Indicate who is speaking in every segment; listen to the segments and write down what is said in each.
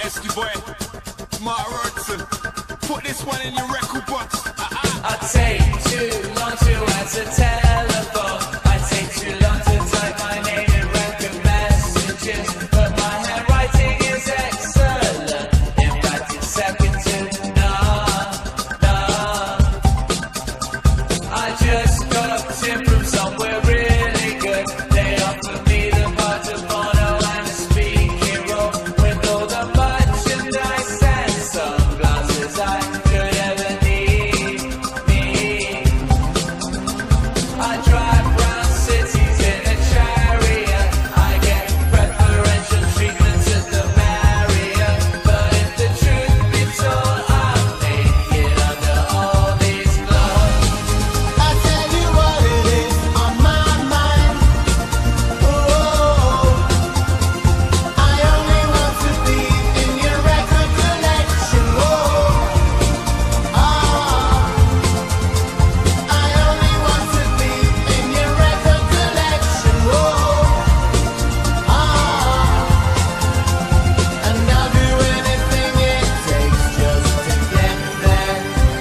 Speaker 1: Esky boy, Mark Rodson. Put this one in your record box.
Speaker 2: I take too long to answer telephone. I take too long to type my name in record messages. But my handwriting is excellent. In fact, it's second to none. I just got in from somewhere really good. They offered me the part of mono and a speaking role with all the merchandise and sunglasses I could ever need. I drive round cities in a chariot. I get preferential treatment at the Marriott. But if the truth be told, I'm naked under all these clothes.
Speaker 3: I tell you what it is on my mind. Oh, I only want to be in your record collection. I only want to be in your record collection. And I'll do anything it takes just to get there.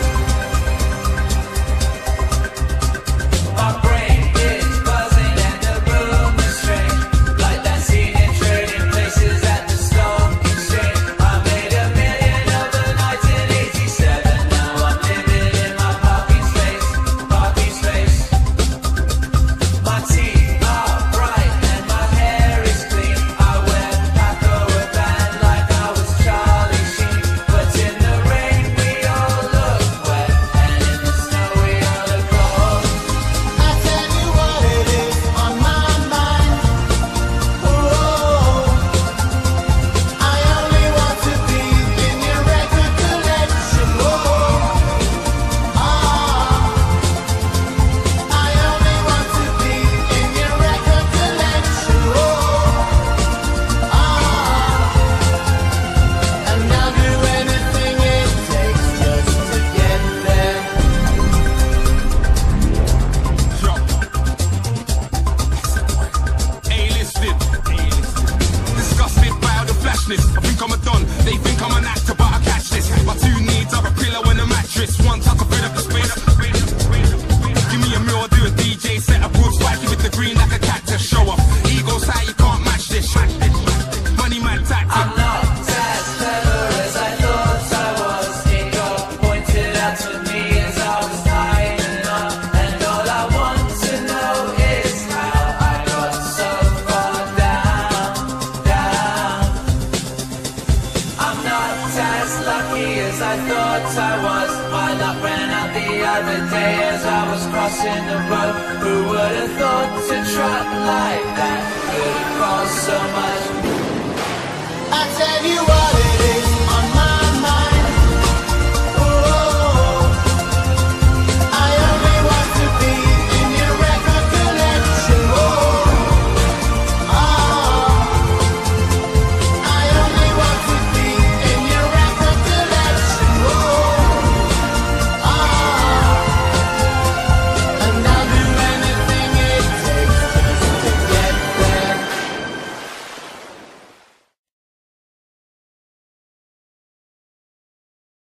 Speaker 2: My brain is buzzing and the room is strange, like that scene in Trading Places at the Stock Exchange. I made $1 million overnight in '87. Now I'm living in my parking space. My teeth are bright and my hair is clean. I wear Paco Rabanne like I was Charlie Sheen. But in the rain we all look wet, and in the snow we all look cold.
Speaker 3: I tell you what it is on my mind. Oh, I only want to be in your record collection. I only want to be in your record collection. And I'll do anything it takes just to get there.
Speaker 1: Yo. A-listed. Disgusted by all the flashness. I think I'm a don. They think I'm an actor, but I catch this. My two needs are a pillow and a mattress. One tuck a bit of the space. Give me a meal, I'll do a DJ set. A broad spiky with the green like a cactus. Show off. Ego's high, you can't match this. Money man tactic.
Speaker 2: I'm not as clever as I thought I was. Ego pointed out to me as I was tying up, and all I want to know is how I got so far down. I'm not as lucky as I thought I was. My luck ran out the other day as I was crossing the road. Who would have thought to trot like that could have cost so much?
Speaker 3: I tell you what